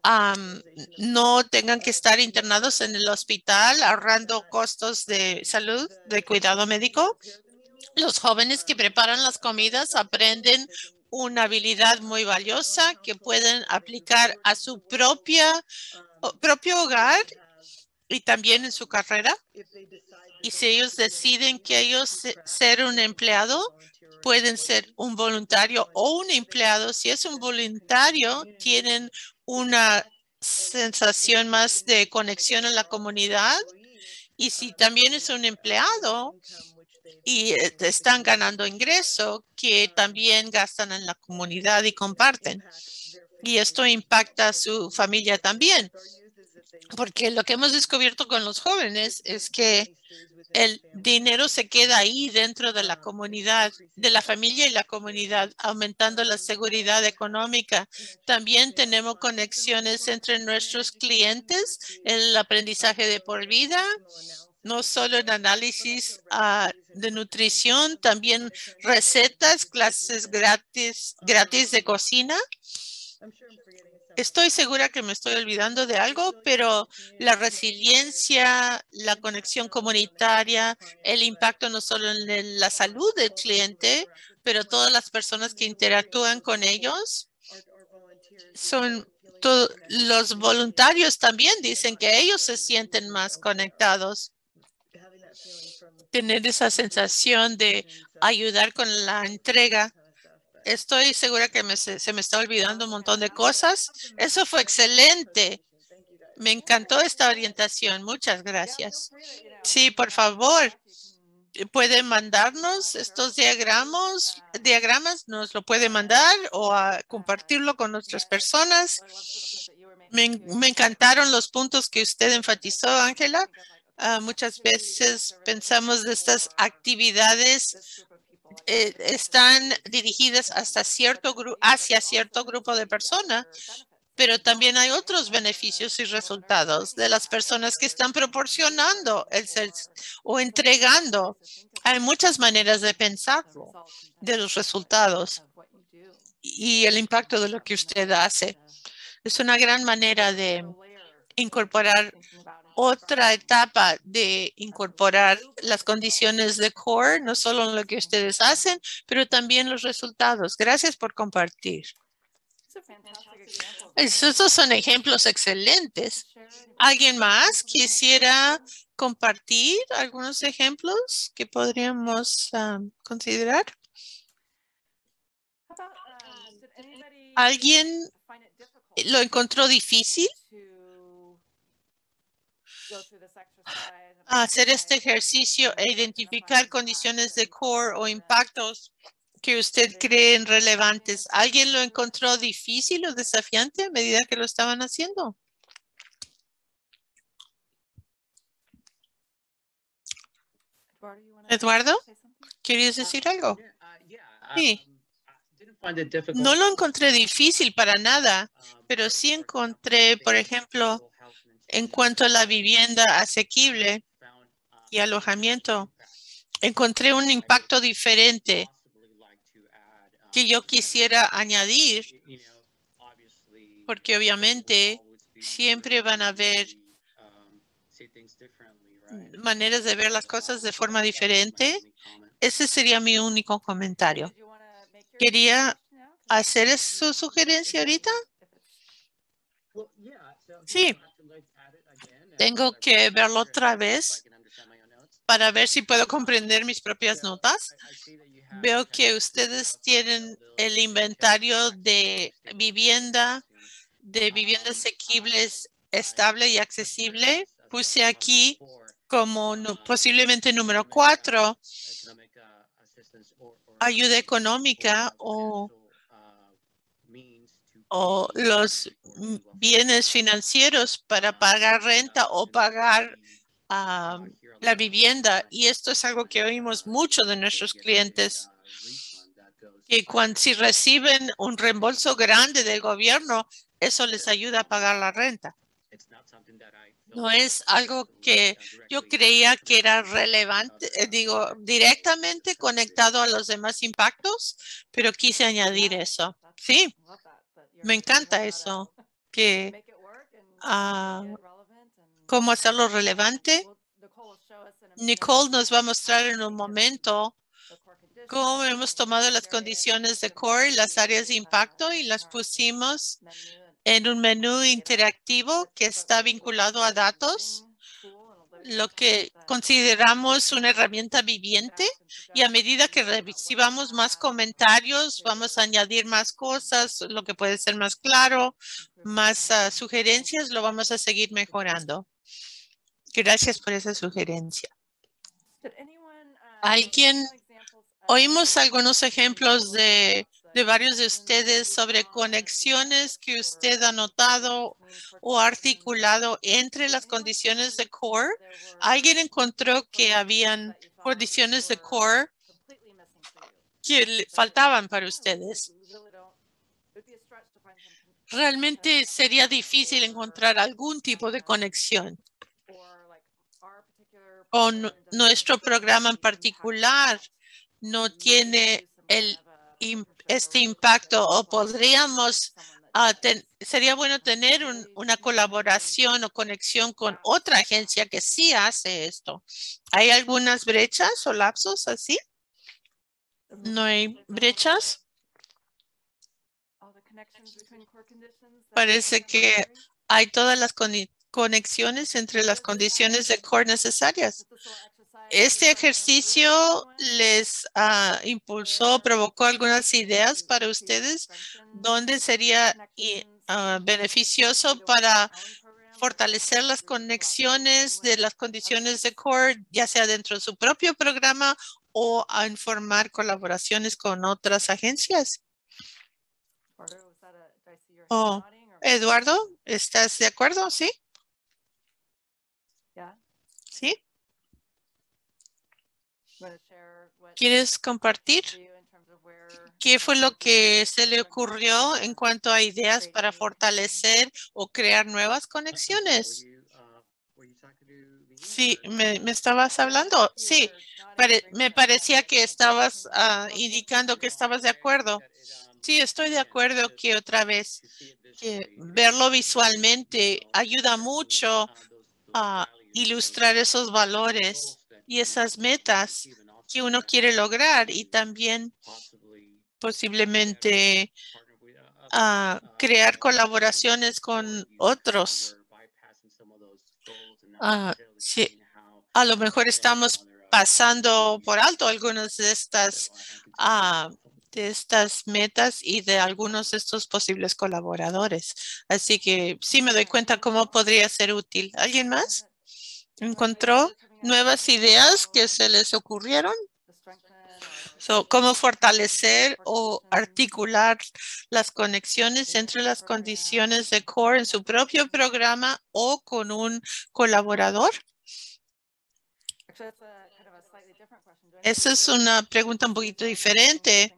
no tengan que estar internados en el hospital, ahorrando costos de salud, de cuidado médico. Los jóvenes que preparan las comidas aprenden una habilidad muy valiosa que pueden aplicar a su propio hogar y también en su carrera. Y si ellos deciden que ellos ser un empleado, pueden ser un voluntario o un empleado. Si es un voluntario, tienen una sensación más de conexión en la comunidad. Y si también es un empleado y están ganando ingreso, que también gastan en la comunidad y comparten. Y esto impacta a su familia también. Porque lo que hemos descubierto con los jóvenes es que el dinero se queda ahí dentro de la comunidad, de la familia y la comunidad, aumentando la seguridad económica. También tenemos conexiones entre nuestros clientes, el aprendizaje de por vida, no solo en análisis de nutrición, también recetas, clases gratis de cocina. Estoy segura que me estoy olvidando de algo, pero la resiliencia, la conexión comunitaria, el impacto no solo en la salud del cliente, pero todas las personas que interactúan con ellos son los voluntarios también dicen que ellos se sienten más conectados. Tener esa sensación de ayudar con la entrega. Estoy segura que se me está olvidando un montón de cosas. Eso fue excelente. Me encantó esta orientación. Muchas gracias. Sí, por favor, pueden mandarnos estos diagramas, nos lo puede mandar o compartirlo con otras personas. Me encantaron los puntos que usted enfatizó, Ángela. Muchas veces pensamos de estas actividades están dirigidas hacia cierto grupo de personas, pero también hay otros beneficios y resultados de las personas que están proporcionando o entregando. Hay muchas maneras de pensarlo, de los resultados y el impacto de lo que usted hace. Es una gran manera de incorporar otra etapa de incorporar las condiciones de CORE, no solo en lo que ustedes hacen, pero también los resultados. Gracias por compartir. Estos son ejemplos excelentes. ¿Alguien más quisiera compartir algunos ejemplos que podríamos considerar? ¿Alguien lo encontró difícil hacer este ejercicio e identificar condiciones de CORE o impactos que usted cree relevantes? ¿Alguien lo encontró difícil o desafiante a medida que lo estaban haciendo? Eduardo, ¿querías decir algo? Sí. No lo encontré difícil para nada, pero sí encontré, por ejemplo, en cuanto a la vivienda asequible y alojamiento, encontré un impacto diferente que yo quisiera añadir, porque obviamente siempre van a haber maneras de ver las cosas de forma diferente. Ese sería mi único comentario. hacer su sugerencia ahorita? Sí. Tengo que verlo otra vez para ver si puedo comprender mis propias notas. Veo que ustedes tienen el inventario de vivienda asequibles, estable y accesible. Puse aquí como posiblemente número 4, ayuda económica o los bienes financieros para pagar renta o pagar la vivienda. Y esto es algo que oímos mucho de nuestros clientes, que si reciben un reembolso grande del gobierno, eso les ayuda a pagar la renta. No es algo que yo creía que era relevante, directamente conectado a los demás impactos, pero quise añadir eso. Sí, me encanta eso, que cómo hacerlo relevante. Nicole nos va a mostrar en un momento cómo hemos tomado las condiciones de core, las áreas de impacto y las pusimos en un menú interactivo que está vinculado a datos, lo que consideramos una herramienta viviente, y a medida que recibamos más comentarios, vamos a añadir más cosas, lo que puede ser más claro, más sugerencias, lo vamos a seguir mejorando. Gracias por esa sugerencia. Oímos algunos ejemplos de varios de ustedes sobre conexiones que usted ha notado o articulado entre las condiciones de core. ¿Alguien encontró que habían condiciones de core que faltaban para ustedes? Realmente sería difícil encontrar algún tipo de conexión con nuestro programa en particular. No tiene este impacto, o podríamos, sería bueno tener una colaboración o conexión con otra agencia que sí hace esto. ¿Hay algunas brechas o lapsos así? ¿No hay brechas? Parece que hay todas las conexiones entre las condiciones de core necesarias. Este ejercicio les impulsó, provocó algunas ideas para ustedes, donde sería beneficioso para fortalecer las conexiones de las condiciones de core, ya sea dentro de su propio programa o a informar colaboraciones con otras agencias. Eduardo, ¿estás de acuerdo? ¿Sí? ¿Sí? ¿Quieres compartir qué fue lo que se le ocurrió en cuanto a ideas para fortalecer o crear nuevas conexiones? Sí, ¿me estabas hablando? Sí, me parecía que estabas indicando que estabas de acuerdo. Sí, estoy de acuerdo que otra vez que verlo visualmente ayuda mucho a ilustrar esos valores y esas metas que uno quiere lograr, y también posiblemente crear colaboraciones con otros. Sí, a lo mejor estamos pasando por alto algunas de estas metas y de algunos de estos posibles colaboradores. Así que sí me doy cuenta cómo podría ser útil. ¿Alguien más encontró nuevas ideas que se les ocurrieron? ¿Cómo fortalecer o articular las conexiones entre las condiciones de core en su propio programa o con un colaborador? Esa es una pregunta un poquito diferente.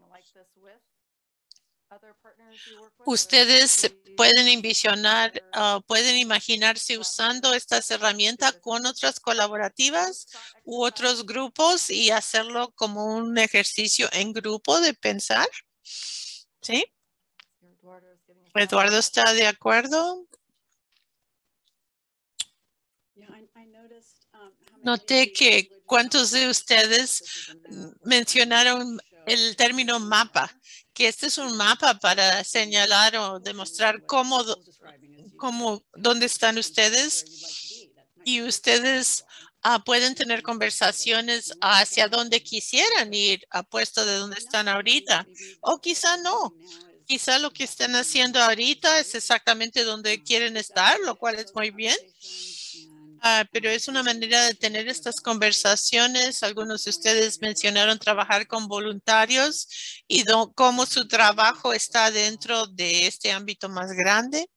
Ustedes pueden envisionar, pueden imaginarse usando estas herramientas con otras colaborativas u otros grupos y hacerlo como un ejercicio en grupo de pensar. ¿Sí? ¿Eduardo está de acuerdo? Noté que cuántos de ustedes mencionaron el término mapa, que este es un mapa para señalar o demostrar dónde están ustedes, y ustedes pueden tener conversaciones hacia donde quisieran ir, apuesto de donde están ahorita, o quizá no. Quizá lo que están haciendo ahorita es exactamente donde quieren estar, lo cual es muy bien. Pero es una manera de tener estas conversaciones. Algunos de ustedes mencionaron trabajar con voluntarios y cómo su trabajo está dentro de este ámbito más grande.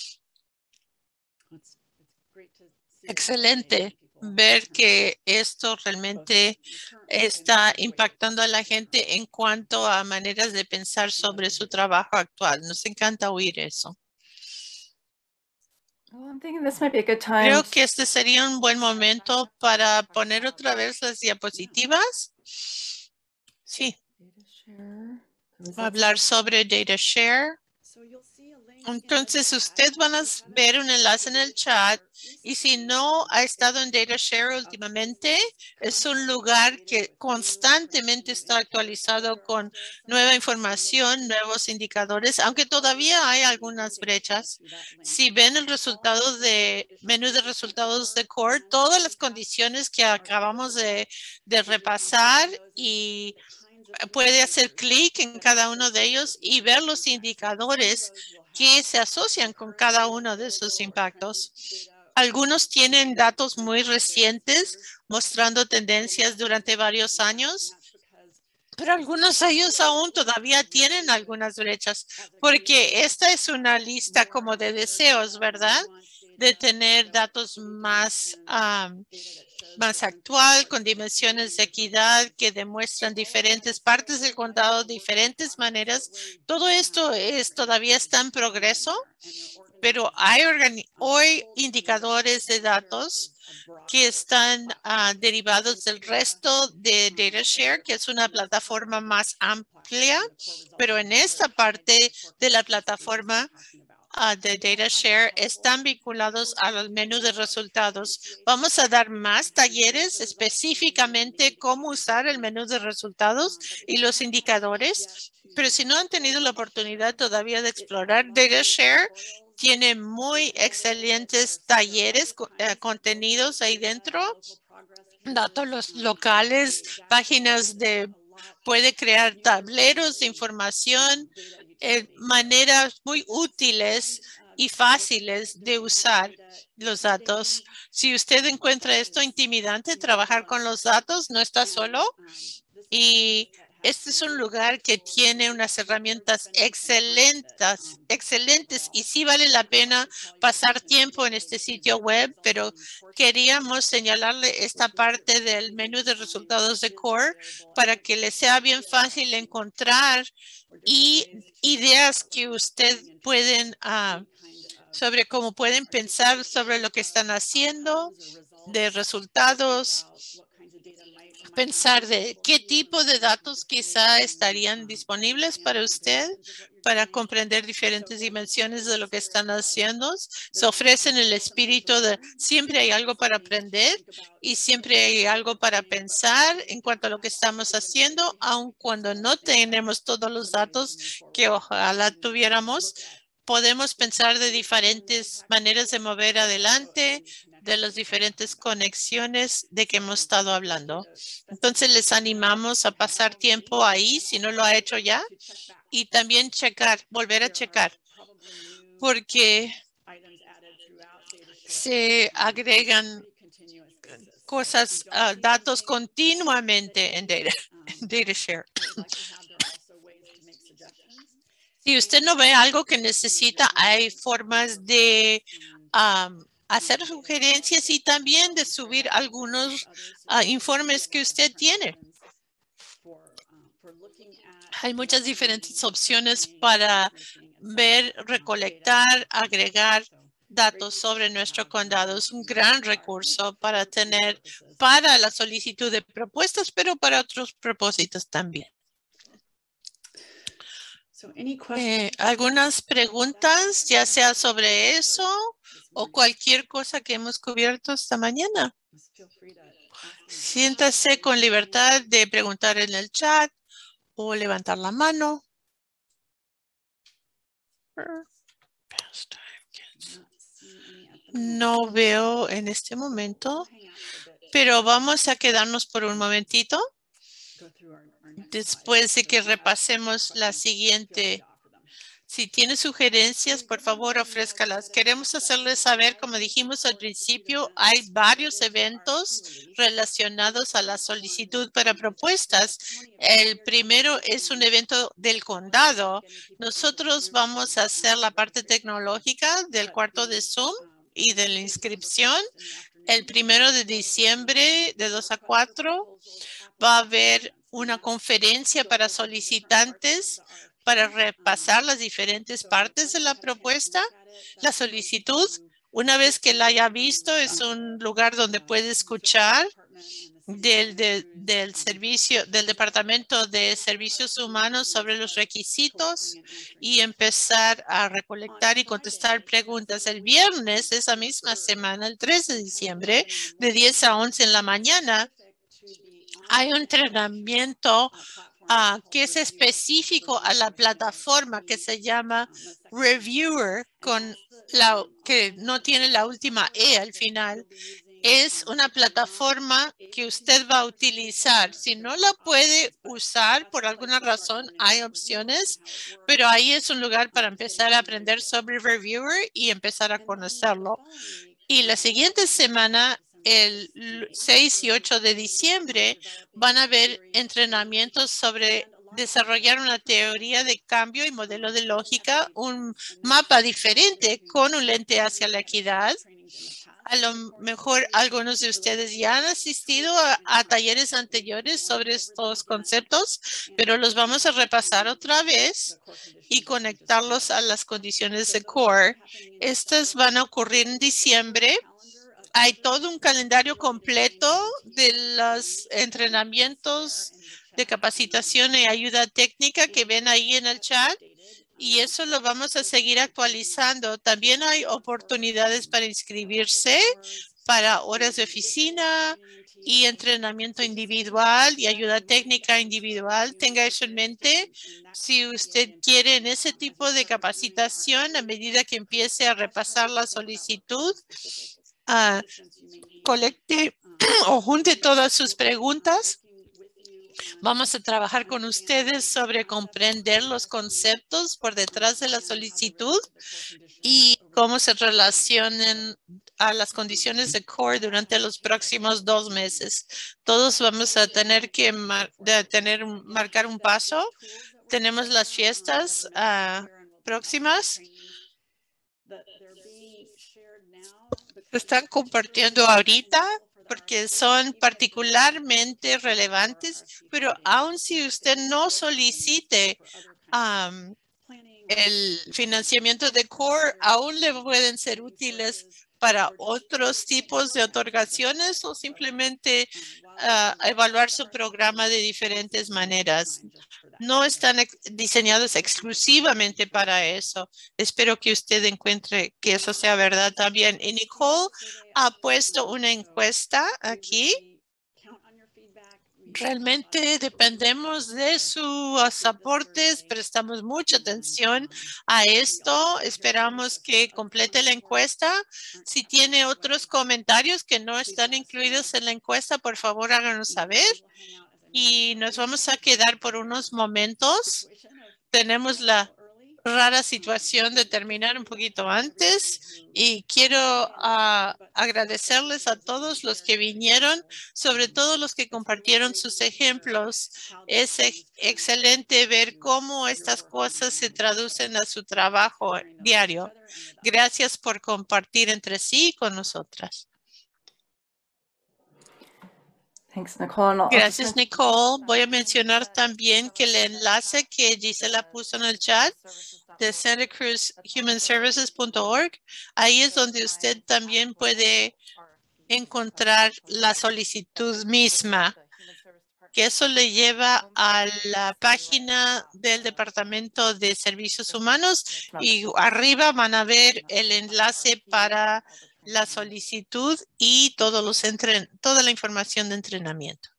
Excelente ver que esto realmente está impactando a la gente en cuanto a maneras de pensar sobre su trabajo actual. Nos encanta oír eso. Creo que este sería un buen momento para poner otra vez las diapositivas. Sí. Hablar sobre data share. Entonces, usted van a ver un enlace en el chat, y si no ha estado en DataShare últimamente, es un lugar que constantemente está actualizado con nueva información, nuevos indicadores, aunque todavía hay algunas brechas. Si ven el resultado de menú de resultados de CORE, todas las condiciones que acabamos de repasar, y puede hacer clic en cada uno de ellos y ver los indicadores que se asocian con cada uno de esos impactos. Algunos tienen datos muy recientes mostrando tendencias durante varios años, pero algunos de ellos aún todavía tienen algunas brechas, porque esta es una lista como de deseos, ¿verdad? De tener datos más actual, con dimensiones de equidad que demuestran diferentes partes del condado, diferentes maneras. Todo esto todavía está en progreso, pero hay hoy indicadores de datos que están derivados del resto de DataShare, que es una plataforma más amplia, pero en esta parte de la plataforma de DataShare están vinculados al menú de resultados. Vamos a dar más talleres específicamente cómo usar el menú de resultados y los indicadores, pero si no han tenido la oportunidad todavía de explorar DataShare, tiene muy excelentes talleres, contenidos ahí dentro, datos locales, páginas puede crear tableros de información, maneras muy útiles y fáciles de usar los datos. Si usted encuentra esto intimidante, trabajar con los datos, no está solo. Y este es un lugar que tiene unas herramientas excelentes, y sí vale la pena pasar tiempo en este sitio web, pero queríamos señalarle esta parte del menú de resultados de CORE para que le sea bien fácil encontrar y ideas que usted pueden sobre cómo pueden pensar sobre lo que están haciendo de resultados, pensar de qué tipo de datos quizá estarían disponibles para usted para comprender diferentes dimensiones de lo que están haciendo. Se ofrecen el espíritu de siempre hay algo para aprender y siempre hay algo para pensar en cuanto a lo que estamos haciendo, aun cuando no tenemos todos los datos que ojalá tuviéramos. Podemos pensar de diferentes maneras de mover adelante, de las diferentes conexiones de que hemos estado hablando. Entonces les animamos a pasar tiempo ahí si no lo ha hecho ya, y también volver a checar, porque se agregan cosas, datos continuamente en DataShare. Si usted no ve algo que necesita, hay formas de hacer sugerencias y también de subir algunos informes que usted tiene. Hay muchas diferentes opciones para ver, recolectar, agregar datos sobre nuestro condado. Es un gran recurso para tener para la solicitud de propuestas, pero para otros propósitos también. ¿Algunas preguntas, ya sea sobre eso o cualquier cosa que hemos cubierto esta mañana? Siéntase con libertad de preguntar en el chat o levantar la mano. No veo en este momento, pero vamos a quedarnos por un momentito después de que repasemos la siguiente. Si tiene sugerencias, por favor, ofrézcalas. Queremos hacerles saber, como dijimos al principio, hay varios eventos relacionados a la solicitud para propuestas. El primero es un evento del condado. Nosotros vamos a hacer la parte tecnológica del cuarto de Zoom y de la inscripción. El 1 de diciembre de 2 a 4 va a haber una conferencia para solicitantes para repasar las diferentes partes de la propuesta. La solicitud, una vez que la haya visto, es un lugar donde puede escuchar del Departamento de Servicios Humanos sobre los requisitos y empezar a recolectar y contestar preguntas. El viernes de esa misma semana, el 3 de diciembre, de 10 a 11 en la mañana, hay un entrenamiento que es específico a la plataforma que se llama Reviewer, que no tiene la última E al final. Es una plataforma que usted va a utilizar. Si no la puede usar por alguna razón, hay opciones, pero ahí es un lugar para empezar a aprender sobre Reviewer y empezar a conocerlo. Y la siguiente semana, el 6 y 8 de diciembre, van a haber entrenamientos sobre desarrollar una teoría de cambio y modelo de lógica, un mapa diferente con un lente hacia la equidad. A lo mejor algunos de ustedes ya han asistido a talleres anteriores sobre estos conceptos, pero los vamos a repasar otra vez y conectarlos a las condiciones de CORE. Estas van a ocurrir en diciembre. Hay todo un calendario completo de los entrenamientos de capacitación y ayuda técnica que ven ahí en el chat. Y eso lo vamos a seguir actualizando. También hay oportunidades para inscribirse para horas de oficina y entrenamiento individual y ayuda técnica individual. Tenga eso en mente. Si usted quiere en ese tipo de capacitación, a medida que empiece a repasar la solicitud, colecte o junte todas sus preguntas. Vamos a trabajar con ustedes sobre comprender los conceptos por detrás de la solicitud y cómo se relacionan a las condiciones de CORE durante los próximos 2 meses. Todos vamos a tener que marcar un paso. Tenemos las fiestas próximas. Se están compartiendo ahorita porque son particularmente relevantes, pero aun si usted no solicite el financiamiento de CORE, aún le pueden ser útiles para otros tipos de otorgaciones o simplemente evaluar su programa de diferentes maneras. No están diseñados exclusivamente para eso. Espero que usted encuentre que eso sea verdad también. Y Nicole ha puesto una encuesta aquí. Realmente dependemos de sus aportes, prestamos mucha atención a esto. Esperamos que complete la encuesta. Si tiene otros comentarios que no están incluidos en la encuesta, por favor háganos saber. Y nos vamos a quedar por unos momentos. Tenemos la rara situación de terminar un poquito antes y quiero agradecerles a todos los que vinieron, sobre todo los que compartieron sus ejemplos. Es excelente ver cómo estas cosas se traducen a su trabajo diario. Gracias por compartir entre sí con nosotras. Gracias, Nicole. Voy a mencionar también que el enlace que Gisela puso en el chat de SantaCruzHumanServices.org, ahí es donde usted también puede encontrar la solicitud misma, que eso le lleva a la página del Departamento de Servicios Humanos y arriba van a ver el enlace para la solicitud y toda la información de entrenamiento.